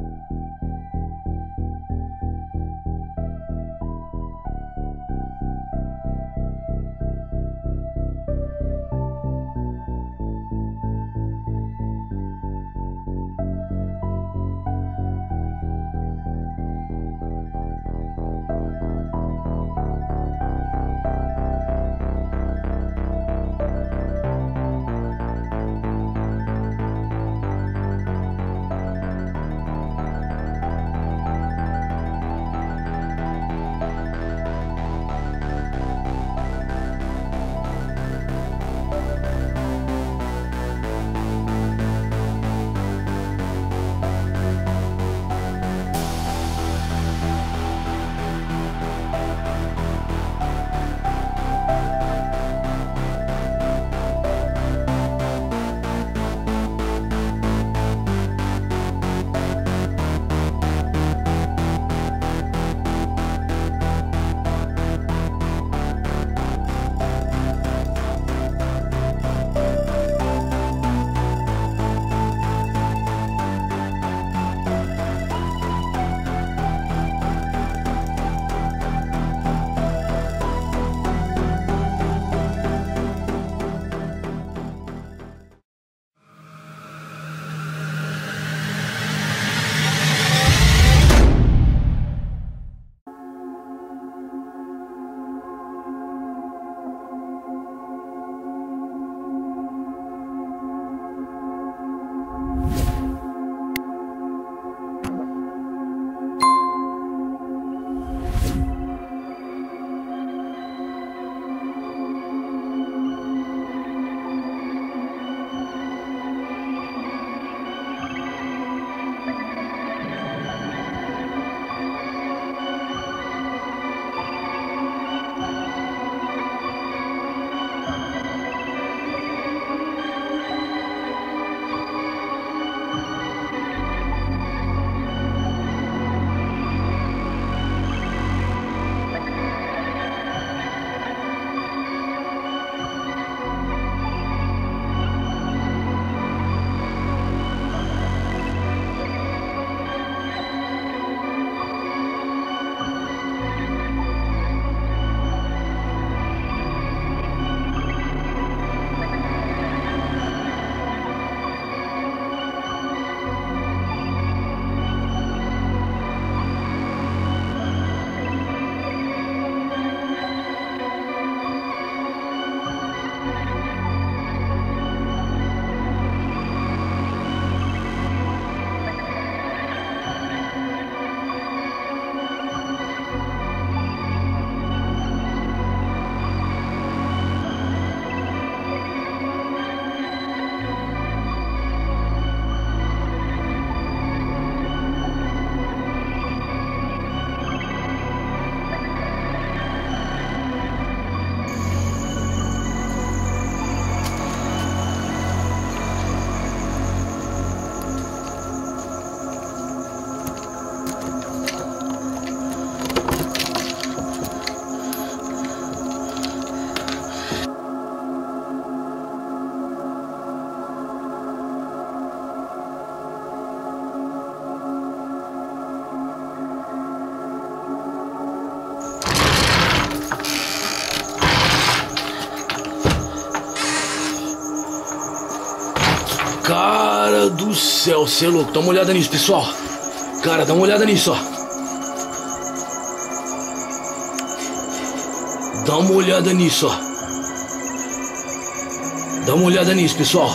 Cara do céu, cê é louco. Dá uma olhada nisso, pessoal. Cara, dá uma olhada nisso, ó. Dá uma olhada nisso, ó. Dá uma olhada nisso, pessoal.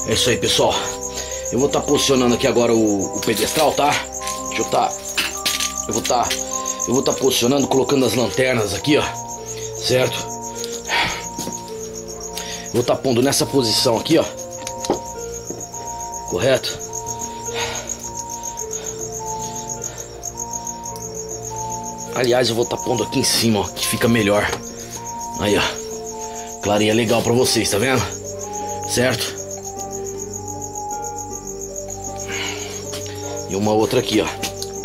É isso aí, pessoal. Eu vou estar posicionando aqui agora o pedestral, tá? Eu vou estar posicionando, colocando as lanternas aqui, ó. Certo? Eu vou estar pondo nessa posição aqui, ó. Correto? Aliás, eu vou estar pondo aqui em cima, ó, que fica melhor. Aí, ó. Clareia legal pra vocês, tá vendo? Certo? E uma outra aqui, ó.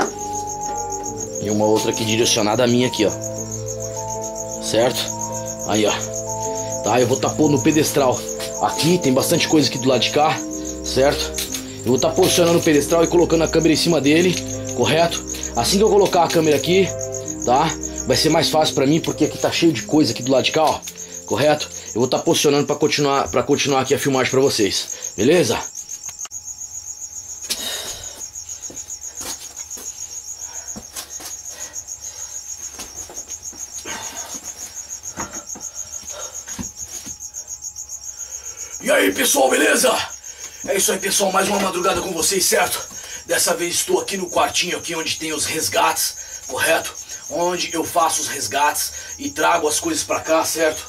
E uma outra aqui direcionada a mim aqui, ó. Certo? Aí, ó. Tá, eu vou estar pondo no pedestral. Aqui tem bastante coisa aqui do lado de cá. Certo? Eu vou estar posicionando o pedestral e colocando a câmera em cima dele. Correto? Assim que eu colocar a câmera aqui, tá? Vai ser mais fácil pra mim, porque aqui tá cheio de coisa aqui do lado de cá, ó. Correto? Eu vou estar posicionando pra continuar aqui a filmagem pra vocês. Beleza? E aí, pessoal, beleza? É isso aí, pessoal, mais uma madrugada com vocês, certo? Dessa vez estou aqui no quartinho aqui onde tem os resgates, correto? Onde eu faço os resgates e trago as coisas pra cá, certo?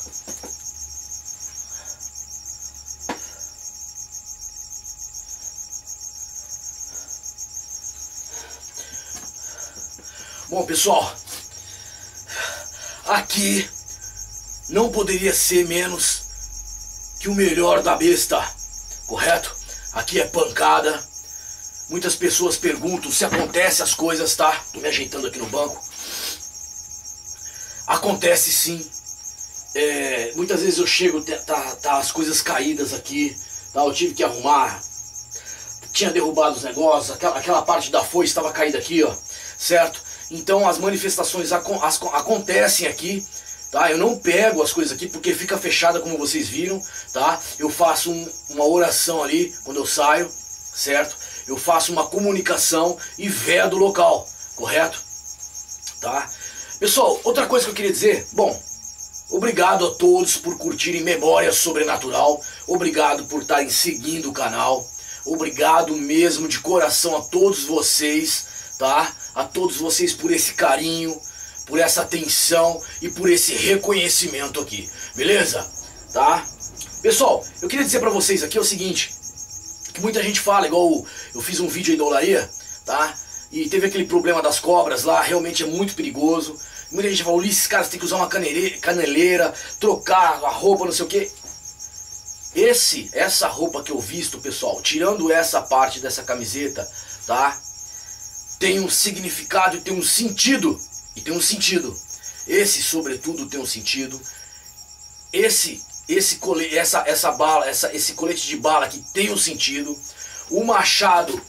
Bom, pessoal, aqui não poderia ser menos que o melhor da besta, correto? Aqui é pancada. Muitas pessoas perguntam se acontece as coisas, tá? Tô me ajeitando aqui no banco. Acontece sim. Muitas vezes eu chego, tá as coisas caídas aqui, tá? Eu tive que arrumar. Tinha derrubado os negócios, aquela parte da foice estava caída aqui, ó, certo? Então as manifestações acontecem aqui, tá? Eu não pego as coisas aqui porque fica fechada, como vocês viram, tá? Eu faço uma oração ali quando eu saio, certo? Eu faço uma comunicação e vedo o local, correto? Tá? Pessoal, outra coisa que eu queria dizer, bom, obrigado a todos por curtirem Memória Sobrenatural, obrigado por estarem seguindo o canal, obrigado mesmo de coração a todos vocês, tá? A todos vocês por esse carinho, por essa atenção e por esse reconhecimento aqui, beleza? Tá? Pessoal, eu queria dizer pra vocês aqui o seguinte, que muita gente fala, igual eu fiz um vídeo aí da olaria, tá? E teve aquele problema das cobras lá, realmente é muito perigoso. Muita gente fala, Ulisses, cara, você tem que usar uma caneleira, trocar a roupa, não sei o que. Essa roupa que eu visto, pessoal, tirando essa parte dessa camiseta, tá? Tem um significado e tem um sentido. E tem um sentido. Esse, sobretudo, tem um sentido. Esse colete de bala aqui tem um sentido. O machado,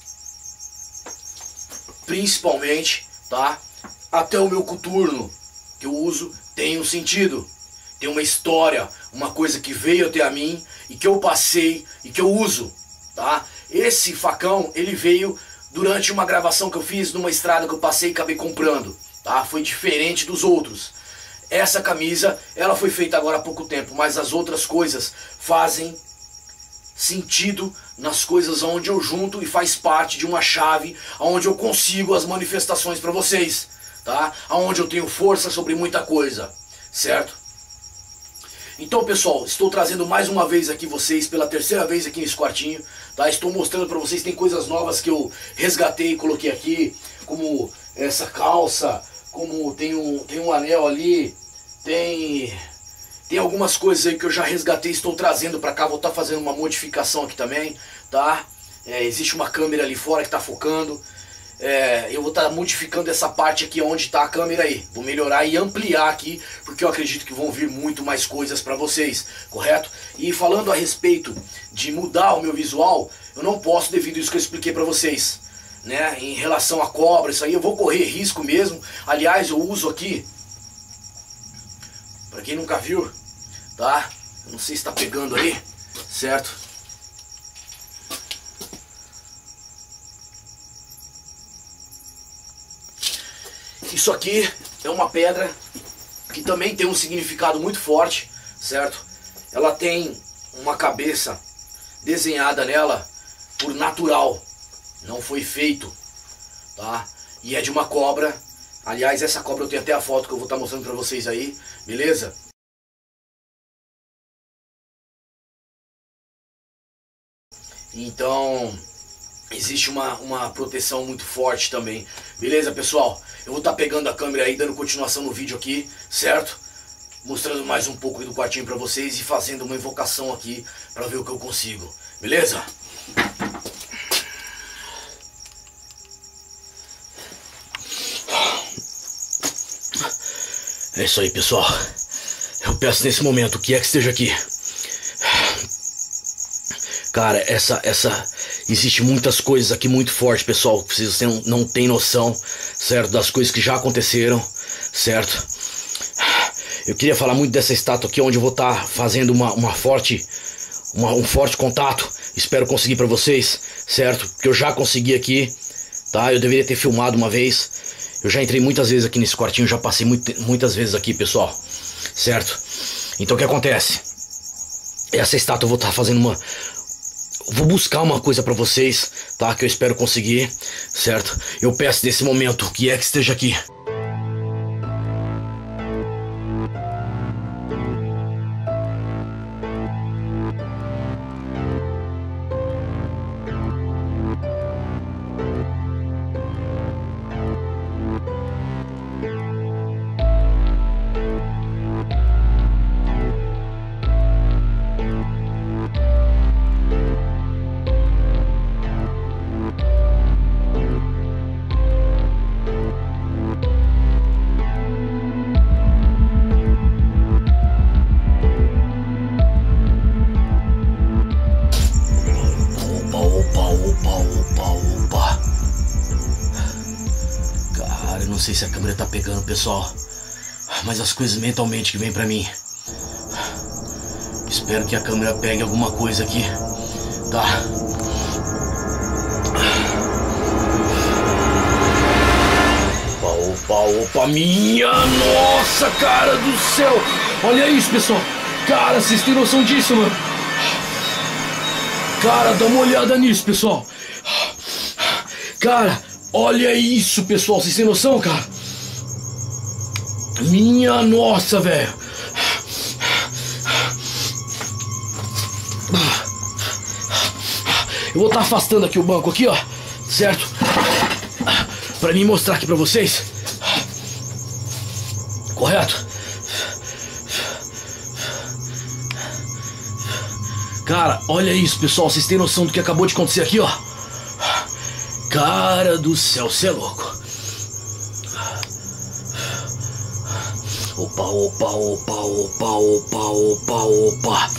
principalmente, tá? Até o meu coturno que eu uso tem um sentido. Tem uma história, uma coisa que veio até a mim e que eu passei e que eu uso, tá? Esse facão, ele veio durante uma gravação que eu fiz numa estrada que eu passei e acabei comprando, tá? Foi diferente dos outros. Essa camisa, ela foi feita agora há pouco tempo, mas as outras coisas fazem sentido nas coisas onde eu junto e faz parte de uma chave onde eu consigo as manifestações para vocês, tá? Onde eu tenho força sobre muita coisa, certo? Então, pessoal, estou trazendo mais uma vez aqui vocês, pela terceira vez aqui nesse quartinho, tá? Estou mostrando para vocês, tem coisas novas que eu resgatei e coloquei aqui, como essa calça, como tem um anel ali, tem algumas coisas aí que eu já resgatei, estou trazendo para cá, vou estar fazendo uma modificação aqui também, tá? Existe uma câmera ali fora que está focando, eu vou estar modificando essa parte aqui onde está a câmera aí, vou melhorar e ampliar aqui, porque eu acredito que vão vir muito mais coisas para vocês, correto? E falando a respeito de mudar o meu visual, eu não posso devido a isso que eu expliquei para vocês, né? Em relação a cobra, isso aí eu vou correr risco mesmo. Aliás, eu uso aqui, para quem nunca viu, tá? Eu não sei se está pegando aí, certo? Isso aqui é uma pedra que também tem um significado muito forte, certo? Ela tem uma cabeça desenhada nela por natural, não foi feito, tá? E é de uma cobra. Aliás, essa cobra eu tenho até a foto que eu vou estar mostrando pra vocês aí, beleza? Então, existe uma proteção muito forte também. Beleza, pessoal? Eu vou estar pegando a câmera aí, dando continuação no vídeo aqui, certo? Mostrando mais um pouco do quartinho pra vocês e fazendo uma invocação aqui pra ver o que eu consigo. Beleza? É isso aí, pessoal. Eu peço nesse momento o que é que esteja aqui. Cara, existe muitas coisas aqui muito fortes, pessoal. Vocês não têm noção, certo? Das coisas que já aconteceram, certo? Eu queria falar muito dessa estátua aqui, onde eu vou estar fazendo um forte contato. Espero conseguir pra vocês, certo? Porque eu já consegui aqui, tá? Eu deveria ter filmado uma vez. Eu já entrei muitas vezes aqui nesse quartinho, já passei muitas vezes aqui, pessoal, certo? Então o que acontece? Essa estátua eu vou estar fazendo vou buscar uma coisa pra vocês, tá? Que eu espero conseguir, certo? Eu peço nesse momento o que é que esteja aqui. Opa. Cara, eu não sei se a câmera tá pegando, pessoal, mas as coisas mentalmente que vem pra mim. Espero que a câmera pegue alguma coisa aqui, tá? Opa, minha nossa, cara do céu! Olha isso, pessoal! Cara, vocês têm noção disso, mano? Cara, dá uma olhada nisso, pessoal! Cara, olha isso, pessoal! Vocês têm noção, cara? Minha nossa, velho! Eu vou estar afastando aqui o banco aqui, ó, certo? Pra mim mostrar aqui pra vocês. Correto? Cara, olha isso, pessoal. Vocês têm noção do que acabou de acontecer aqui, ó? Cara do céu, cê é louco. Opa.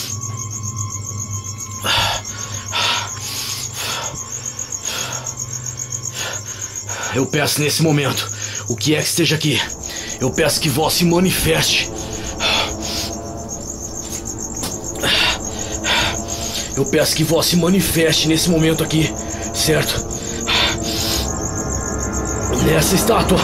Eu peço nesse momento o que é que esteja aqui. Eu peço que vós se manifeste. Eu peço que vós se manifeste nesse momento aqui, certo? Nessa estátua.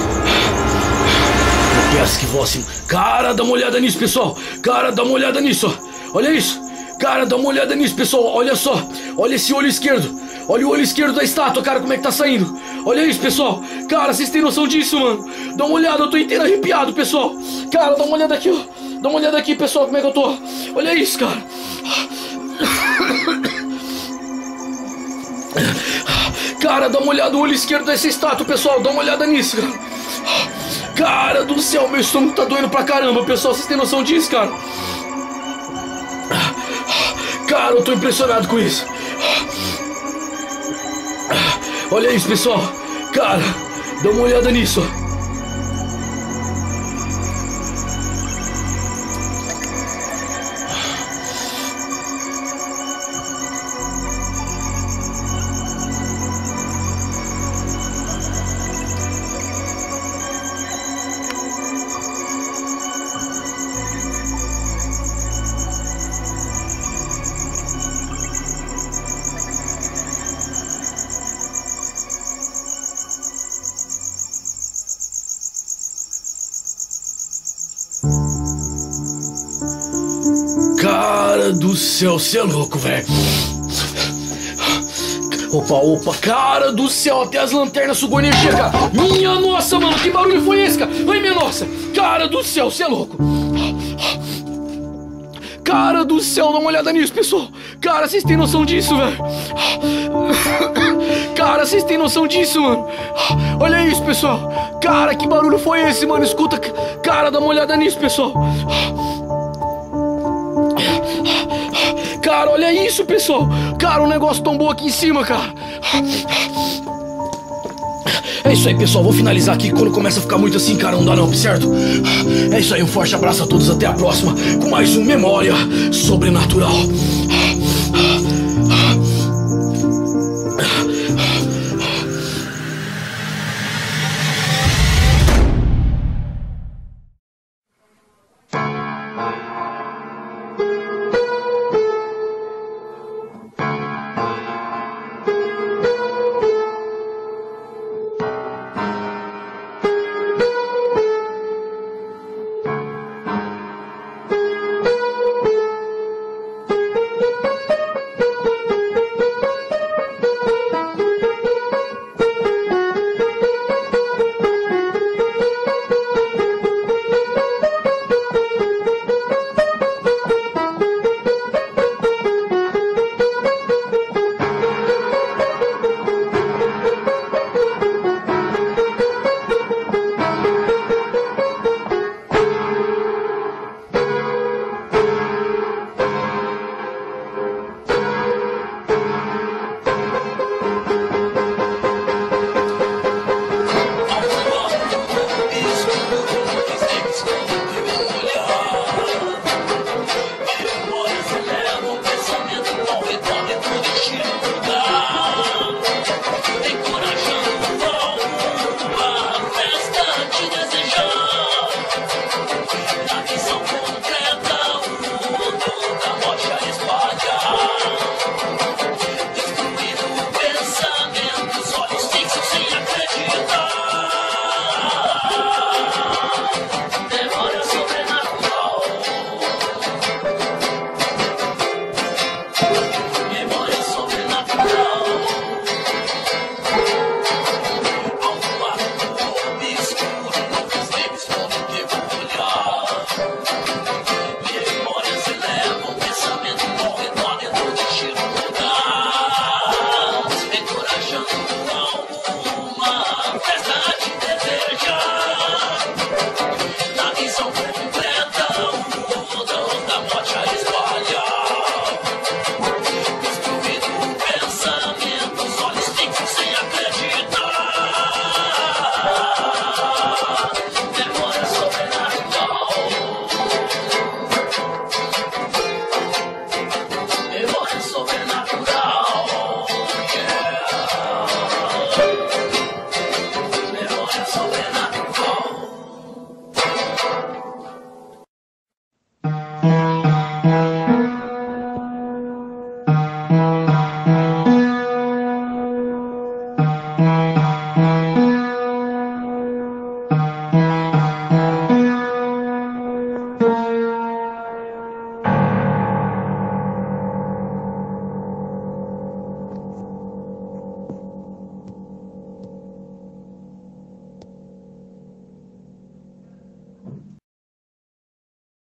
Eu peço que vós se... Cara, dá uma olhada nisso, pessoal. Cara, dá uma olhada nisso, ó. Olha isso. Cara, dá uma olhada nisso, pessoal. Olha só. Olha esse olho esquerdo. Olha o olho esquerdo da estátua, cara, como é que tá saindo. Olha isso, pessoal. Cara, vocês têm noção disso, mano? Dá uma olhada, eu tô inteiro arrepiado, pessoal. Cara, dá uma olhada aqui, ó. Dá uma olhada aqui, pessoal, como é que eu tô. Olha isso, cara. Cara, dá uma olhada no olho esquerdo dessa estátua, pessoal. Dá uma olhada nisso, cara. Cara do céu, meu estômago tá doendo pra caramba, pessoal. Vocês têm noção disso, cara? Cara, eu tô impressionado com isso. Olha isso, pessoal. Cara, dá uma olhada nisso. do céu, cê é louco, velho. Opa, cara do céu, até as lanternas sugou energia, cara. Minha nossa, mano, que barulho foi esse, cara? Ai, minha nossa, cara do céu, cê é louco. Cara do céu, dá uma olhada nisso, pessoal. Cara, vocês têm noção disso, velho? Cara, vocês têm noção disso, mano? Olha isso, pessoal. Cara, que barulho foi esse, mano? Escuta, cara, dá uma olhada nisso, pessoal. Cara, olha isso, pessoal. Cara, o negócio tombou aqui em cima, cara. É isso aí, pessoal, vou finalizar aqui. Quando começa a ficar muito assim, cara, não dá não, certo? É isso aí, um forte abraço a todos, até a próxima com mais um Memória Sobrenatural.